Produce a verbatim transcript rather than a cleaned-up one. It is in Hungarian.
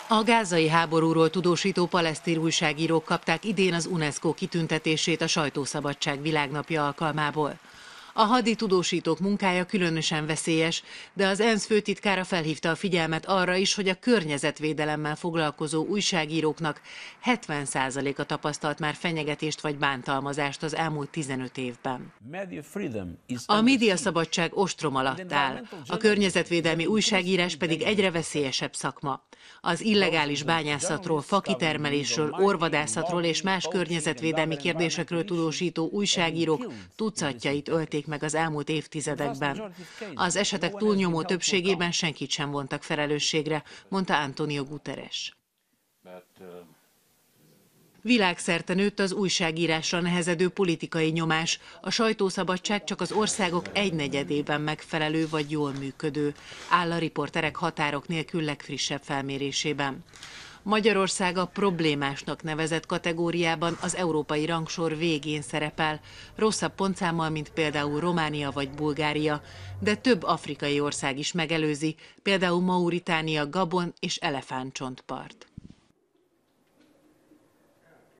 A gázai háborúról tudósító palesztin újságírók kapták idén az UNESCO kitüntetését a Sajtószabadság világnapja alkalmából. A haditudósítók munkája különösen veszélyes, de az ENSZ főtitkára felhívta a figyelmet arra is, hogy a környezetvédelemmel foglalkozó újságíróknak hetven százaléka tapasztalt már fenyegetést vagy bántalmazást az elmúlt tizenöt évben. A médiaszabadság ostrom alatt áll, a környezetvédelmi újságírás pedig egyre veszélyesebb szakma. Az illegális bányászatról, fakitermelésről, orvadászatról és más környezetvédelmi kérdésekről tudósító újságírók tucatjait ölték meg az elmúlt évtizedekben. Az esetek túlnyomó többségében senkit sem vontak felelősségre, mondta Antonio Guterres. Világszerte nőtt az újságírásra nehezedő politikai nyomás, a sajtószabadság csak az országok egynegyedében megfelelő vagy jól működő, áll a Riporterek határok nélkül legfrissebb felmérésében. Magyarország a problémásnak nevezett kategóriában az európai rangsor végén szerepel, rosszabb pontszámmal, mint például Románia vagy Bulgária, de több afrikai ország is megelőzi, például Mauritánia, Gabon és Elefántcsontpart.